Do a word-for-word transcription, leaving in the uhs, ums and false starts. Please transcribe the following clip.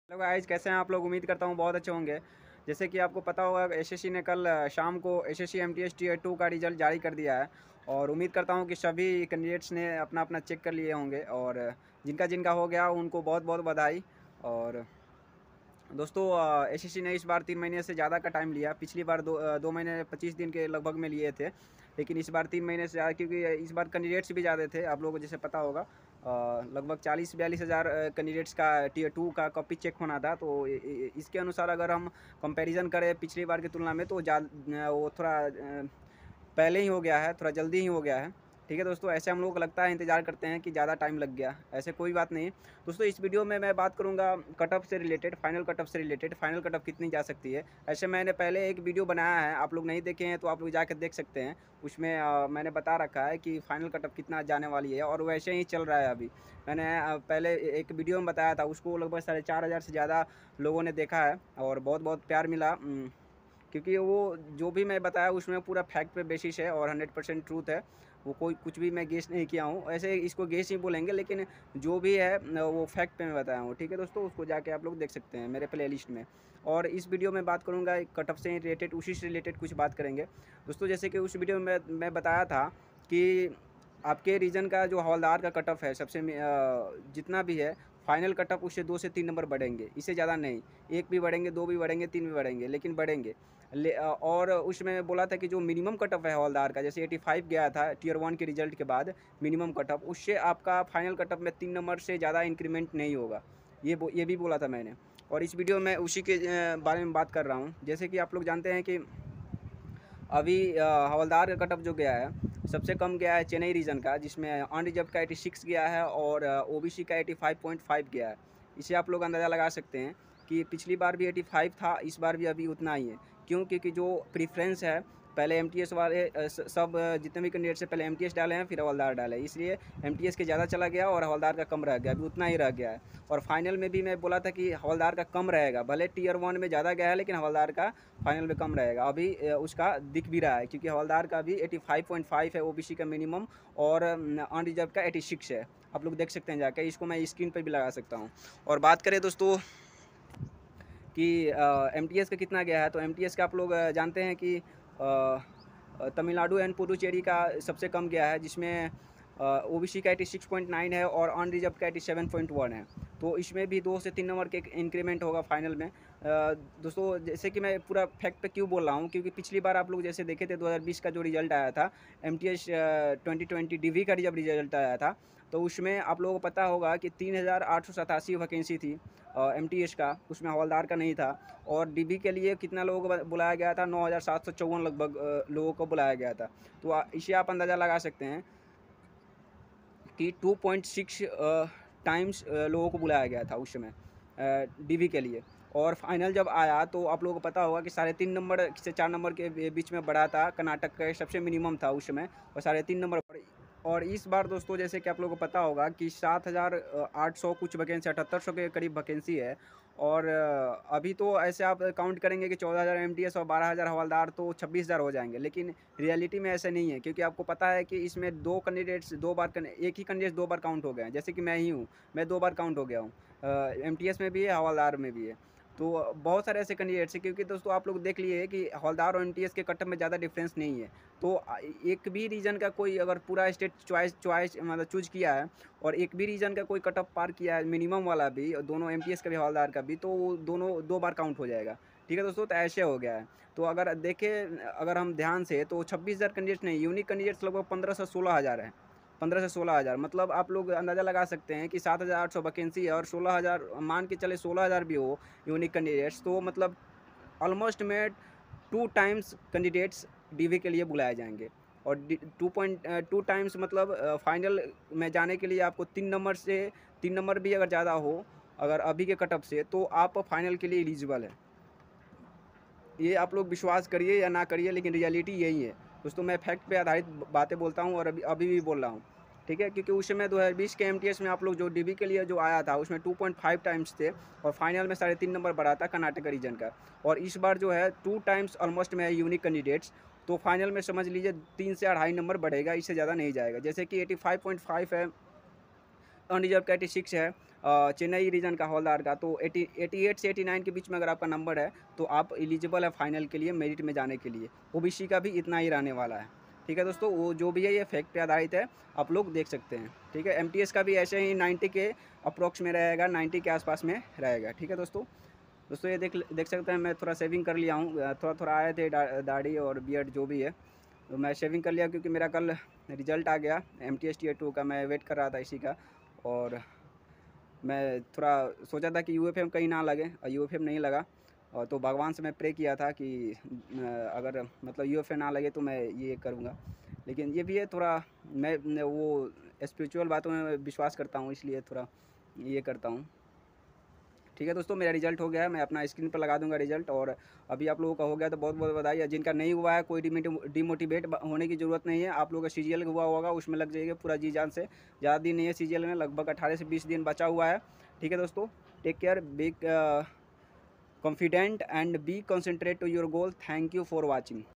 Hello guys, कैसे हैं आप लोग। उम्मीद करता हूँ बहुत अच्छे होंगे। जैसे कि आपको पता होगा, एसएससी ने कल अ, शाम को एसएससी एमटीएस टीयर टू का रिजल्ट जारी कर दिया है। और उम्मीद करता हूँ कि सभी कैंडिडेट्स ने अपना अपना चेक कर लिए होंगे। और अ, जिनका जिनका हो गया उनको बहुत बहुत बधाई। और दोस्तों, एसएससी ने इस बार तीन महीने से ज़्यादा का टाइम लिया। पिछली बार दो अ, दो महीने पच्चीस दिन के लगभग में लिए थे, लेकिन इस बार तीन महीने से ज़्यादा, क्योंकि इस बार कैंडिडेट्स भी ज़्यादा थे। आप लोगों को जैसे पता होगा, अ, लगभग चालीस बयालीस हज़ार कैंडिडेट्स का टीयर टू का कॉपी चेक होना था। तो इ- इ- इसके अनुसार अगर हम कंपैरिजन करें पिछली बार की तुलना में, तो जा वो थोड़ा अ, पहले ही हो गया है, थोड़ा जल्दी ही हो गया है। ठीक है दोस्तों, ऐसे हम लोग को लगता है, इंतज़ार करते हैं कि ज़्यादा टाइम लग गया, ऐसे कोई बात नहीं। दोस्तों, इस वीडियो में मैं बात करूंगा कट ऑफ से रिलेटेड, फाइनल कट ऑफ से रिलेटेड, फाइनल कट ऑफ कितनी जा सकती है। ऐसे मैंने पहले एक वीडियो बनाया है, आप लोग नहीं देखे हैं तो आप लोग जाकर देख सकते हैं। उसमें अ, मैंने बता रखा है कि फाइनल कट ऑफ कितना जाने वाली है, और वैसे ही चल रहा है अभी। मैंने अ, पहले एक वीडियो में बताया था, उसको लगभग साढ़े चार हज़ार से ज़्यादा लोगों ने देखा है, और बहुत बहुत प्यार मिला। उम, क्योंकि वो जो भी मैं बताया उसमें पूरा फैक्ट पे बेसिस है और हंड्रेड परसेंट ट्रूथ है। वो कोई कुछ भी मैं गेस नहीं किया हूँ, ऐसे इसको गेस ही बोलेंगे, लेकिन जो भी है न, वो फैक्ट पे मैं बताया हूँ। ठीक है दोस्तों, उसको जाके आप लोग देख सकते हैं मेरे प्लेलिस्ट में। और इस वीडियो में बात करूँगा कट ऑफ से रिलेटेड, उसी से रिलेटेड कुछ बात करेंगे दोस्तों। जैसे कि उस वीडियो में मैं मैं बताया था कि आपके रीजन का जो हवलदार का कट ऑफ है, सबसे मे- अ, जितना भी है फाइनल कट ऑफ, उससे दो से तीन नंबर बढ़ेंगे, इससे ज़्यादा नहीं। एक भी बढ़ेंगे, दो भी बढ़ेंगे, तीन भी बढ़ेंगे, लेकिन बढ़ेंगे। ले अ, और उसमें बोला था कि जो मिनिमम कट ऑफ है हवलदार का, जैसे पचासी गया था टीयर वन के रिजल्ट के बाद मिनिमम कट ऑफ, उससे आपका फाइनल कट ऑफ में तीन नंबर से ज़्यादा इंक्रीमेंट नहीं होगा। ये बो- ये भी बोला था मैंने। और इस वीडियो में उसी के अ, बारे में बात कर रहा हूँ। जैसे कि आप लोग जानते हैं कि अभी अ, हवलदार का कट ऑफ जो गया है, सबसे कम गया है चेन्नई रीजन का, जिसमें अनरिजर्व का छियासी गया है और ओबीसी का पचासी पॉइंट पाँच गया है। इसे आप लोग अंदाज़ा लगा सकते हैं कि पिछली बार भी पचासी था, इस बार भी अभी उतना ही है। क्यों? क्योंकि जो प्रेफरेंस है, पहले एमटीएस वाले अ, स- सब अ, जितने भी कैंडिडेट से पहले एमटीएस डाले हैं, फिर हवलदार डाले, इसलिए एमटीएस के ज़्यादा चला गया और हवलदार का कम रह गया, अभी उतना ही रह गया है। और फाइनल में भी मैं बोला था कि हवलदार का कम रहेगा, भले टीयर वन में ज़्यादा गया है, लेकिन हवलदार का फाइनल में कम रहेगा। अभी अ, उसका दिख भी रहा है, क्योंकि हवलदार का भी पचासी पॉइंट पाँच है ओबीसी का मिनिमम, और अनरिजर्व का छियासी है। आप लोग देख सकते हैं जाके, इसको मैं स्क्रीन पर भी लगा सकता हूँ। और बात करें दोस्तों कि एम टी एस का कितना गया है, तो एम टी एस का आप लोग अ, जानते हैं कि अ, अ, तमिलनाडु एंड पुडुचेरी का सबसे कम गया है, जिसमें ओ बी सी का छियासी पॉइंट नौ है और अनरिजर्व का सत्तासी पॉइंट एक है। तो इसमें भी दो से तीन नंबर के इंक्रीमेंट होगा फाइनल में। अ, दोस्तों, जैसे कि मैं पूरा फैक्ट पे क्यों बोल रहा हूँ, क्योंकि पिछली बार आप लोग जैसे देखे थे, दो हज़ार बीस का जो रिजल्ट आया था, M T S twenty twenty D V का जब रिजल्ट आया था, तो उसमें आप लोगों को पता होगा कि तीन हज़ार आठ सौ सतासी वैकेंसी थी एम टी एस का, उसमें हवलदार का नहीं था। और डीबी के लिए कितना लोगों को बुलाया गया था? नौ हज़ार सात सौ चौवन लगभग अ, लोगों को बुलाया गया था। तो आ, इसे आप अंदाज़ा लगा सकते हैं कि टू पॉइंट सिक्स टाइम्स लोगों को बुलाया गया था उस समय डीबी के लिए। और फाइनल जब आया तो आप लोगों को पता होगा कि साढ़े तीन नंबर से चार नंबर के बीच में बढ़ा था, कर्नाटक का सबसे मिनिमम था उस समय, और साढ़े तीन नंबर। और इस बार दोस्तों, जैसे कि आप लोगों को पता होगा कि सात हज़ार आठ सौ कुछ वैकेंसी, अठहत्तर सौ के करीब वैकेंसी है। और अ, अभी तो ऐसे आप काउंट करेंगे कि चौदह हज़ार एम टी एस और बारह हज़ार हवलदार, तो छब्बीस हज़ार हो जाएंगे, लेकिन रियलिटी में ऐसा नहीं है। क्योंकि आपको पता है कि इसमें दो कैंडिडेट्स दो बार, एक ही कैंडिडेट दो बार काउंट हो गए हैं, जैसे कि मैं ही हूँ, मैं दो बार काउंट हो गया हूँ। एम टी एस में भी है, हवलदार में भी है। तो बहुत सारे ऐसे कैंडिडेट्स हैं, क्योंकि दोस्तों आप लोग देख लिए कि हवलदार और एम टी एस के कट ऑफ में ज़्यादा डिफरेंस नहीं है। तो आ, एक भी रीजन का कोई अगर पूरा स्टेट चॉइस चॉइस मतलब चूज किया है, और एक भी रीजन का कोई कट ऑफ पार किया है, मिनिमम वाला भी, और दोनों एमटीएस का भी हवलदार का भी, तो वो दोनों दो बार काउंट हो जाएगा। ठीक है दोस्तों, तो ऐसे हो गया है। तो अगर देखें, अगर हम ध्यान से, तो छब्बीस हज़ार कैंडिडेट्स नहीं, यूनिक कैंडिडेट्स लगभग पंद्रह से सोलह हज़ार है। पंद्रह से सोलह हज़ार, मतलब आप लोग अंदाज़ा लगा सकते हैं कि सात हज़ार आठ सौ वैकेंसी है, और सोलह हज़ार मान के चले, सोलह हज़ार भी हो यूनिक कैंडिडेट्स, तो मतलब ऑलमोस्ट में टू टाइम्स कैंडिडेट्स डीवी के लिए बुलाए जाएंगे। और टू पॉइंट टू टाइम्स मतलब फाइनल में जाने के लिए आपको तीन नंबर से, तीन नंबर भी अगर ज़्यादा हो अगर अभी के कटअप से, तो आप फाइनल के लिए एलिजिबल है। ये आप लोग विश्वास करिए या ना करिए, लेकिन रियलिटी यही है दोस्तों। मैं फैक्ट पे आधारित बातें बोलता हूँ, और अभी अभी भी बोल रहा हूँ। ठीक है, क्योंकि उस समय दो हज़ार बीस के एमटीएस में आप लोग जो डीबी के लिए जो आया था, उसमें टू पॉइंट फाइव टाइम्स थे, और फाइनल में साढ़े तीन नंबर बढ़ा था कर्नाटक रीजन का। और इस बार जो है टू टाइम्स ऑलमोस्ट में है यूनिक कैंडिडेट्स, तो फाइनल में समझ लीजिए तीन से अढ़ाई नंबर बढ़ेगा, इससे ज़्यादा नहीं जाएगा। जैसे कि एटी फाइव पॉइंट फाइव है, अनरिजर्व का छियासी है, चेन्नई रीजन का हवलदार का। तो एटी एटी एट से एटी नाइन के बीच में अगर आपका नंबर है तो आप एलिजिबल है फाइनल के लिए, मेरिट में जाने के लिए। ओबीसी का भी इतना ही रहने वाला है। ठीक है दोस्तों, वो जो भी है ये फैक्ट पे आधारित है, आप लोग देख सकते हैं। ठीक है, एमटीएस का भी ऐसे ही नाइन्टी के अप्रोक्स में रहेगा, नाइन्टी के आसपास में रहेगा। ठीक है दोस्तों दोस्तों ये देख देख सकते हैं मैं थोड़ा सेविंग कर लिया हूँ, थोड़ा थोड़ा आए थे दाढ़ी और बियर्ड जो भी है, तो मैं शेविंग कर लिया क्योंकि मेरा कल रिजल्ट आ गया M T S T two का। मैं वेट कर रहा था इसी का, और मैं थोड़ा सोचा था कि यू एफ एम कहीं ना लगे, और यू एफ एम नहीं लगा। और तो भगवान से मैं प्रे किया था कि अगर मतलब यू एफ एम ना लगे तो मैं ये करूँगा। लेकिन ये भी है थोड़ा, मैं वो स्पिरिचुअल बातों में विश्वास करता हूँ, इसलिए थोड़ा ये करता हूँ। ठीक है दोस्तों, मेरा रिजल्ट हो गया है, मैं अपना स्क्रीन पर लगा दूंगा रिजल्ट। और अभी आप लोगों का हो गया तो बहुत बहुत बधाई। जिनका नहीं हुआ है कोई डिमोटिवेट होने की ज़रूरत नहीं है। आप लोगों का सीजीएल हुआ होगा, उसमें लग जाइए पूरा जी जान से। ज़्यादा दिन नहीं है सीजीएल में, लगभग अठारह से बीस दिन बचा हुआ है। ठीक है दोस्तों, take care, be confident and be concentrate to your goal. Thank you for watching.